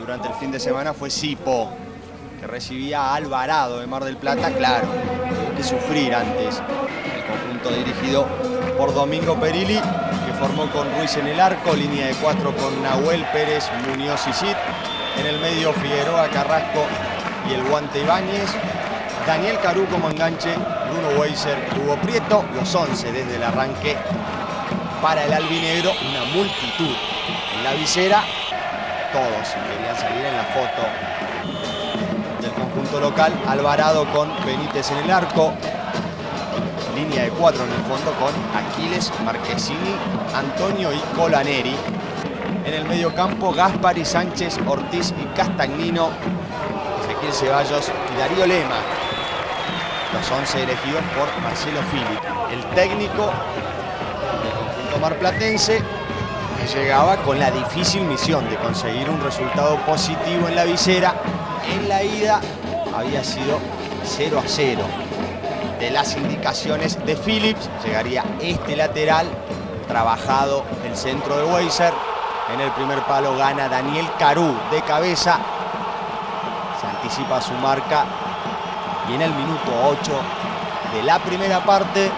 durante el fin de semana fue Sipo, que recibía a Alvarado de Mar del Plata. Claro, tuvo que sufrir antes el conjunto dirigido por Domingo Perilli, que formó con Ruiz en el arco, línea de 4 con Nahuel, Pérez, Muñoz y Cid. En el medio Figueroa, Carrasco y el Guante Ibáñez. Daniel Carú como enganche, Bruno Weiser, Hugo Prieto. Los 11 desde el arranque para el albinegro, una multitud en la visera. Todos querían salir en la foto del conjunto local. Alvarado con Benítez en el arco. Línea de 4 en el fondo con Aquiles, Marchesini, Antonio y Colaneri. En el medio campo, Gaspari, Sánchez, Ortiz y Castagnino, Ezequiel Ceballos y Darío Lema. Los 11 elegidos por Marcelo Philip, el técnico del conjunto marplatense, que llegaba con la difícil misión de conseguir un resultado positivo en la visera. En la ida había sido 0-0. De las indicaciones de Phillips llegaría este lateral, trabajado el centro de Weiser. En el primer palo gana Daniel Carú de cabeza, se anticipa su marca y en el minuto 8 de la primera parte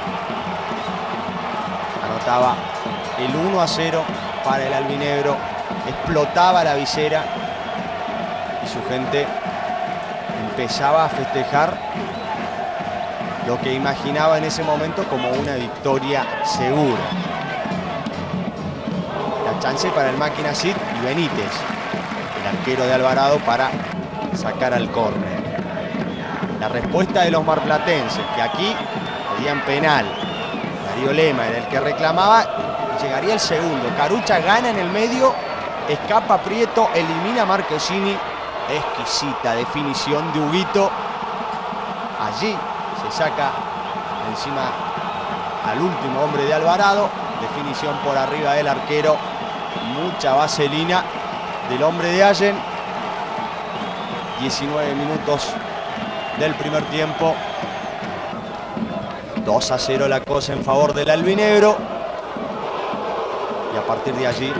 anotaba el 1-0 para el albinegro. Explotaba la visera y su gente empezaba a festejar lo que imaginaba en ese momento como una victoria segura. La chance para el máquina Cid y Benítez, el arquero de Alvarado, para sacar al córner. La respuesta de los marplatenses, que aquí pedían penal. Darío Lema era el que reclamaba. Llegaría el segundo. Carucha gana en el medio, escapa Prieto, elimina a Marchesini. Exquisita definición de Huguito. Allí se saca encima al último hombre de Alvarado. Definición por arriba del arquero. Mucha vaselina del hombre de Allen. 19 minutos del primer tiempo. 2-0 la cosa en favor del albinegro. Y a partir de allí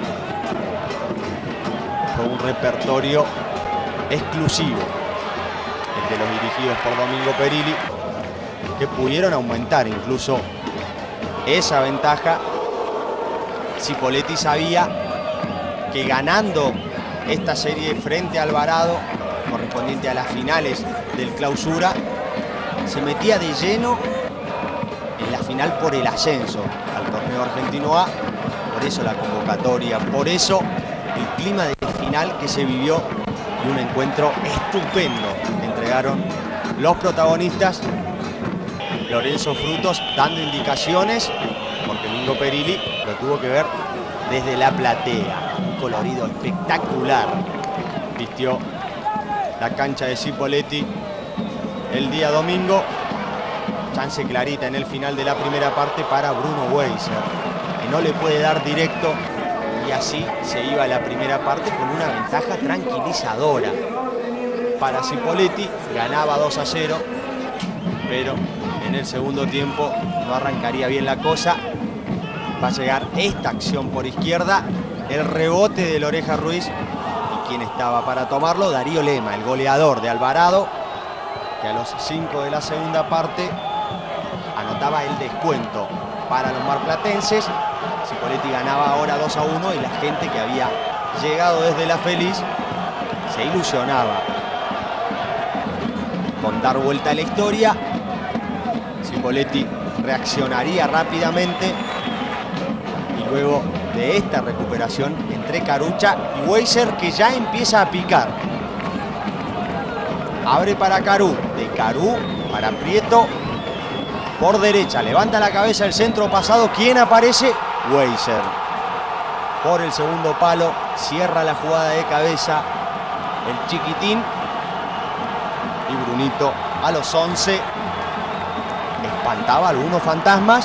fue un repertorio exclusivo, el de los dirigidos por Domingo Perilli, que pudieron aumentar incluso esa ventaja. Cipoletti sabía que ganando esta serie frente a Alvarado, correspondiente a las finales del Clausura, se metía de lleno en la final por el ascenso al torneo argentino A. Por eso la convocatoria, por eso el clima de final que se vivió y un encuentro estupendo que entregaron los protagonistas. Lorenzo Frutos dando indicaciones, porque Domingo Perilli lo tuvo que ver desde la platea. Un colorido espectacular vistió la cancha de Cipoletti el día domingo. Chance clarita en el final de la primera parte para Bruno Weiser, que no le puede dar directo, y así se iba la primera parte con una ventaja tranquilizadora para Cipoletti. Ganaba 2-0, pero en el segundo tiempo no arrancaría bien la cosa. Va a llegar esta acción por izquierda, el rebote del Oreja Ruiz, y quien estaba para tomarlo, Darío Lema, el goleador de Alvarado, que a los 5 de la segunda parte anotaba el descuento para los marplatenses. Cipoletti ganaba ahora 2-1 y la gente que había llegado desde La Feliz se ilusionaba con dar vuelta a la historia. Cipoletti reaccionaría rápidamente y luego de esta recuperación entre Carucha y Weiser, que ya empieza a picar. Abre para Carú, de Carú para Prieto por derecha, levanta la cabeza el centro pasado. ¿Quién aparece? Weiser. Por el segundo palo, cierra la jugada de cabeza el chiquitín. Y Brunito a los 11 espantaba a algunos fantasmas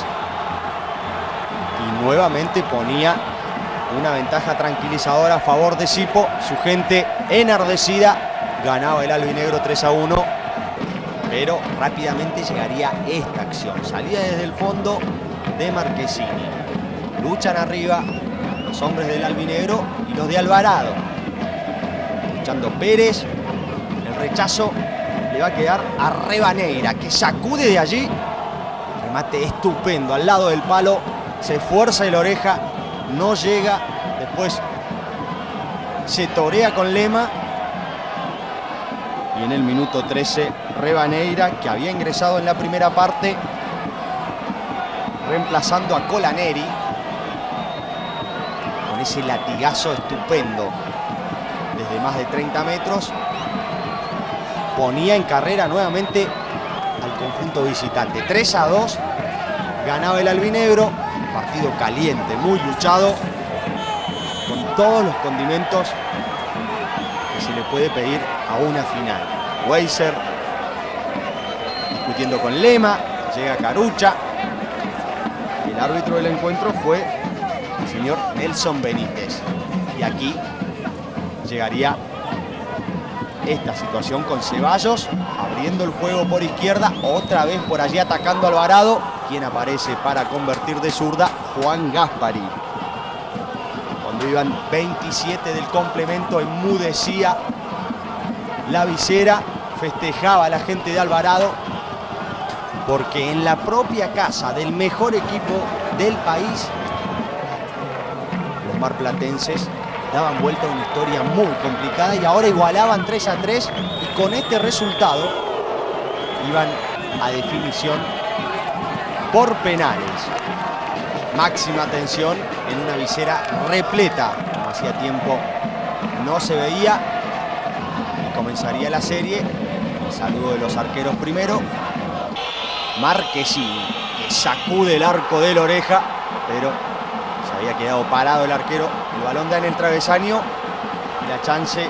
y nuevamente ponía una ventaja tranquilizadora a favor de Cipo. Su gente enardecida, ganaba el albinegro 3-1, pero rápidamente llegaría esta acción. Salida desde el fondo de Marchesini. Luchan arriba los hombres del albinegro y los de Alvarado. aprovechando Pérez. El rechazo le va a quedar a Revaneira, que sacude de allí. Remate estupendo al lado del palo. Se esfuerza el Oreja, no llega. Después se torea con Lema. Y en el minuto 13, Revaneira, que había ingresado en la primera parte, reemplazando a Colaneri, con ese latigazo estupendo desde más de 30 metros, ponía en carrera nuevamente al conjunto visitante. 3-2, ganaba el albinegro. Partido caliente, muy luchado, con todos los condimentos que se le puede pedir a una final. Weiser discutiendo con Lema, llega Carucha. El árbitro del encuentro fue el señor Nelson Benítez. Y aquí llegaría esta situación con Ceballos abriendo el juego por izquierda, otra vez por allí atacando a Alvarado, quien aparece para convertir de zurda, Juan Gaspari. Cuando iban 27 del complemento, enmudecía la visera, festejaba a la gente de Alvarado, porque en la propia casa del mejor equipo del país, los marplatenses daban vuelta a una historia muy complicada y ahora igualaban 3-3, y con este resultado iban a definición por penales. Máxima tensión en una visera repleta, como hacía tiempo no se veía. Y comenzaría la serie. El saludo de los arqueros primero. Marchesini, que sacude el arco del Oreja, pero se había quedado parado el arquero. El balón da en el travesaño y la chance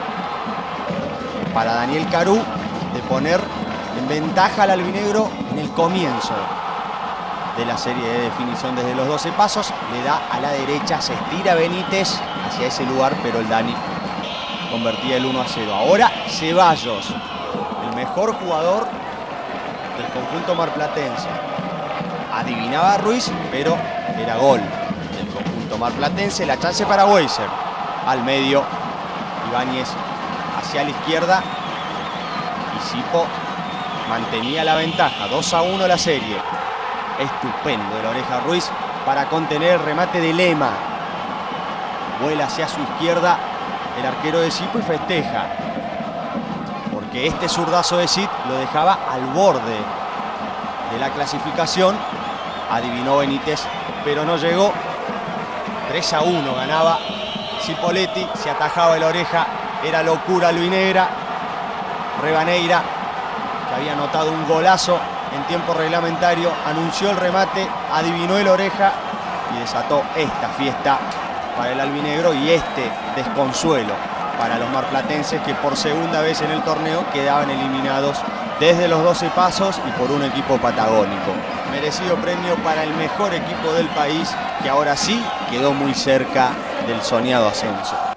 para Daniel Carú de poner en ventaja al albinegro en el comienzo de la serie de definición desde los 12 pasos. Le da a la derecha, se estira Benítez hacia ese lugar, pero el Dani convertía el 1-0. Ahora Ceballos, el mejor jugador del conjunto marplatense. Adivinaba a Ruiz, pero era gol del conjunto marplatense. La chance para Weiser. Al medio, Ibáñez hacia la izquierda. Y Sipo mantenía la ventaja. 2-1 la serie. Estupendo el Oreja Ruiz para contener el remate de Lema. Vuela hacia su izquierda el arquero de Sipo y festeja, porque este zurdazo de Sid lo dejaba al borde de la clasificación. Adivinó Benítez, pero no llegó. 3-1 ganaba Cipoletti, se atajaba el Oreja, era locura albinegra. Revaneira, que había anotado un golazo en tiempo reglamentario, anunció el remate, adivinó el Oreja y desató esta fiesta para el albinegro y este desconsuelo para los marplatenses, que por segunda vez en el torneo quedaban eliminados desde los 12 pasos y por un equipo patagónico. Merecido premio para el mejor equipo del país, que ahora sí quedó muy cerca del soñado ascenso.